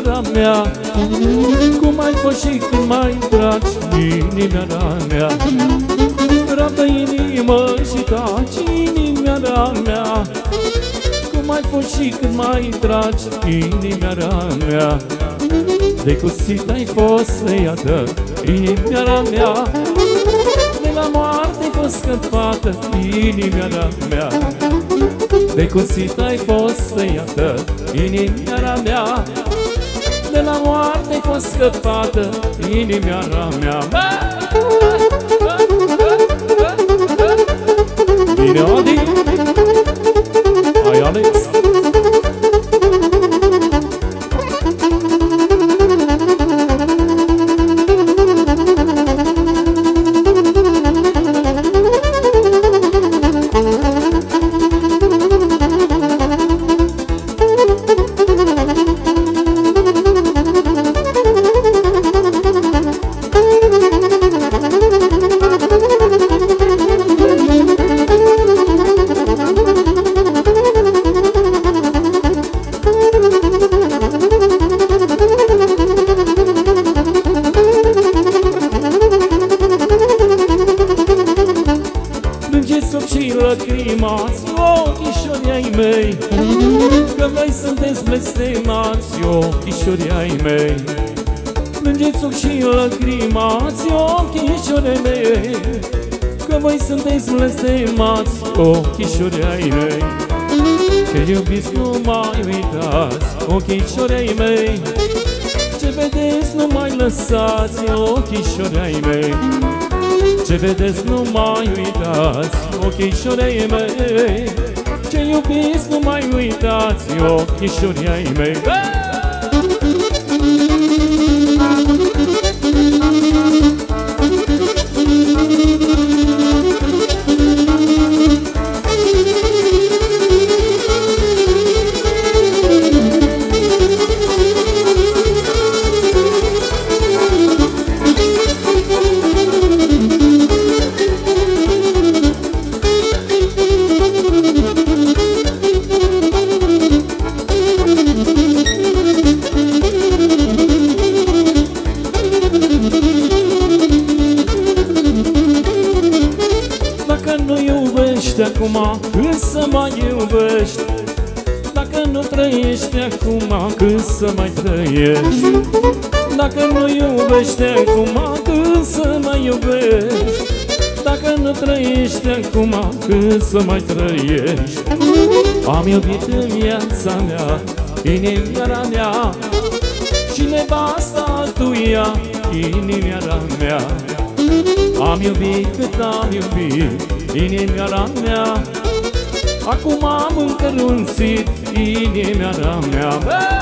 inimioara mea, cum ai fost și când mai dragi, inimioara mea. Rabdă inimă și taci, inimioara mea, cum ai fost și când mai dragi, inimioara mea. De cuțit ai fost săiată, inimioara mea, de la moarte ai fost scăpată, inimioara mea. De cuțit ai fost săiată, inimioara mea, de la moarte ai fost scăpată, inimioara mea. Bine, Adi! Hai, Alex! Și lăcrimați ochișorii ai mei, că voi sunteți blestemați ochișorii ai mei. Plângeți ochi și lăcrimați ochișorii ai mei, că voi sunteți blestemați ochișorii ai mei. Ce iubiți nu mai uitați ochișorii ai mei, ce vedeți nu mai lăsați ochișorii ai mei. Ce vedeți nu mai uitați ochișorii mei, ce iubiți nu mai uitați ochișorii ai mei. Acum când să mai iubești, dacă nu trăiești acum când să mai trăiești, dacă nu iubești acum când să mai iubești, dacă nu trăiești acum când să mai trăiești. Am iubit în viața mea inimioara mea și nevasta tuia inimioara mea. Am iubit cât am iubit inimioara mea, acum am încărunțit inimioara mea.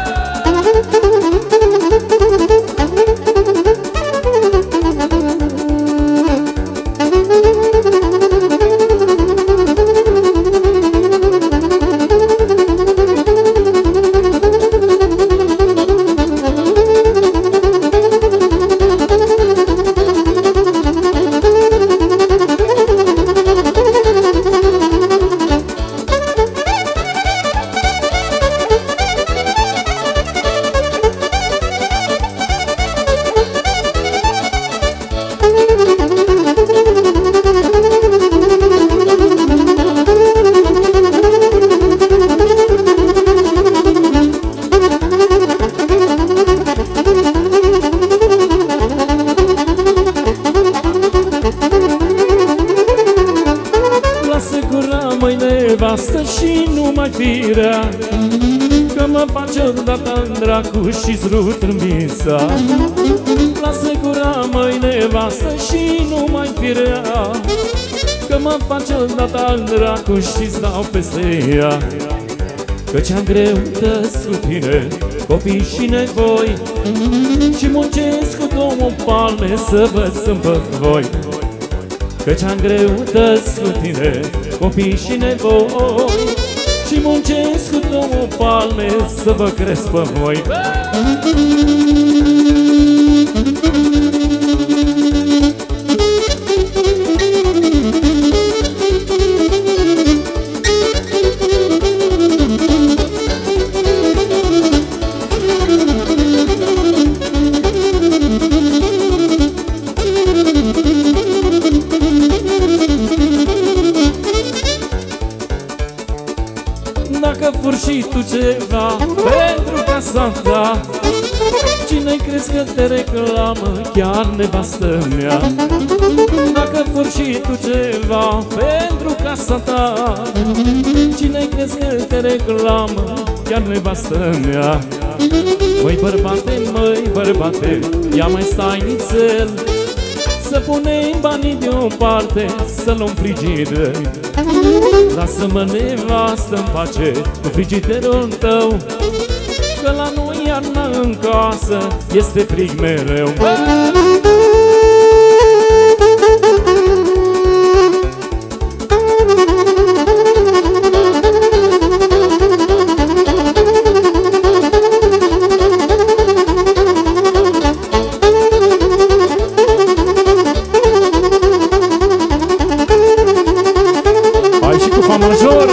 Nevastă și nu mai fi rea, că mă face odată în dracu și-ți rup trâmbița. Lasă gura, măi, nevastă și nu mai fi rea, că mă face odată în dracu și-ți dau peste ea. Căci am greutăți cu tine, copii și nevoi, și muncesc cu două palme să vă zâmbăt voi. Căci am greutăți cu tine, copii și nevoi, și muncesc cu două palme să vă cresc pe voi. crezi că te reclamă chiar nevastă mea? Dacă furi și tu ceva pentru casa ta, cine crezi că te reclamă chiar nevastă mea? Măi bărbate, măi bărbate, ia mai stai nițel, să punem banii deoparte, să luăm frigide. Lasă-mă nevastă în pace cu frigiderul tău, că la noi iarna în casă este frig mereu. Hai și cu fa majoră!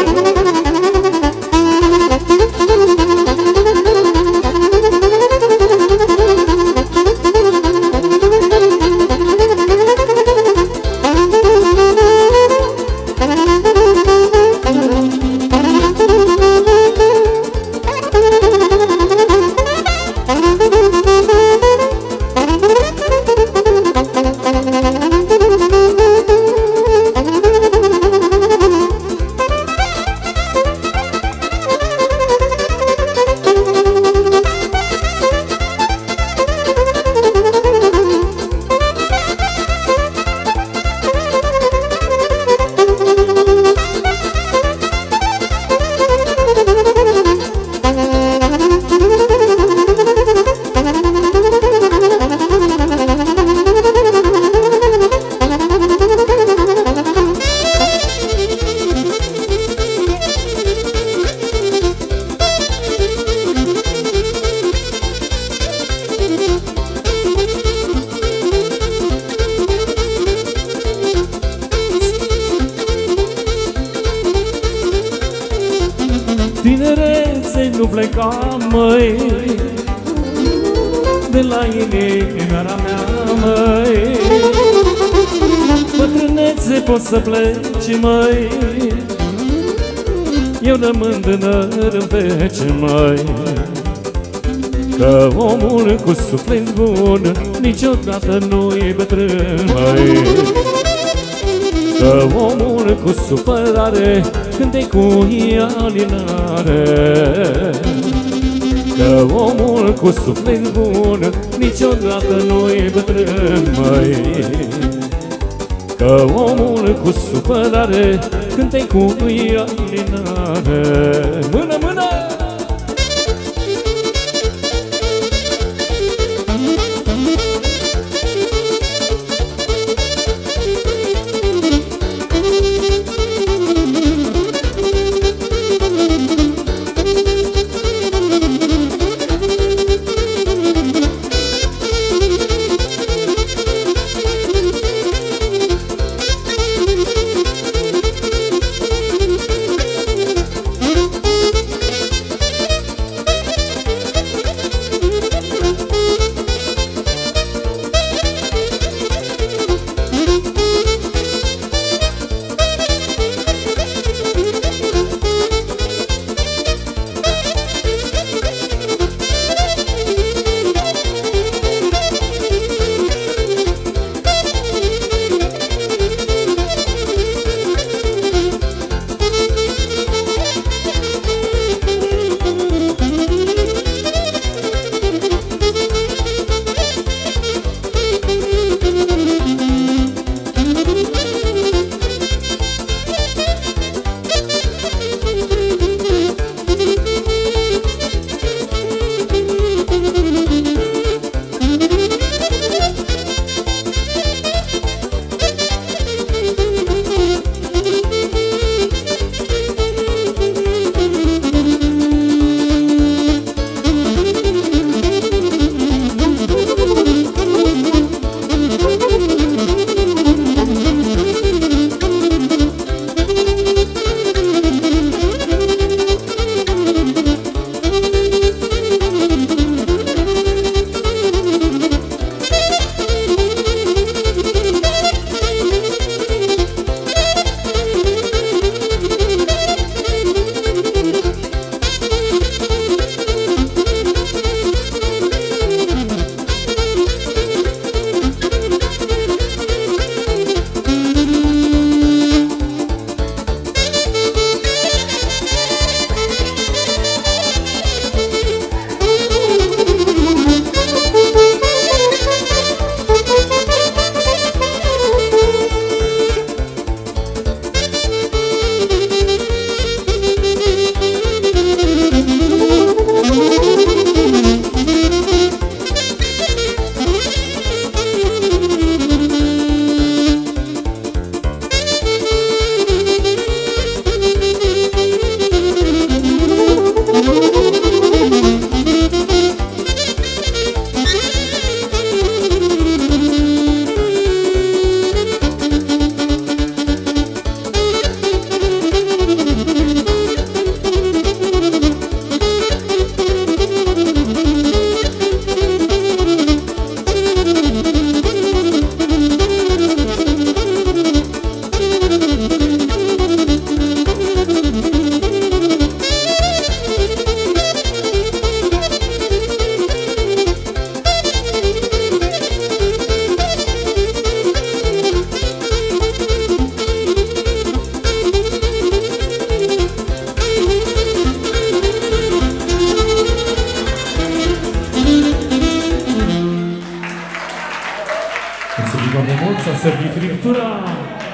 Tinerețe nu pleca, măi, de la inimioara mea, măi. Bătrânețe poți să pleci, măi, eu rămân tânăr în vece, măi. Că omul cu suflet bun niciodată nu-i bătrân, măi. Că omul cu supărare când-i cu alinare, că omul cu suflet bun niciodată nu-i bătrân, măi. Că omul cu supărare când-i cu alinare. Mână, mână! Mulțumim foarte mult, s-a servit friptura!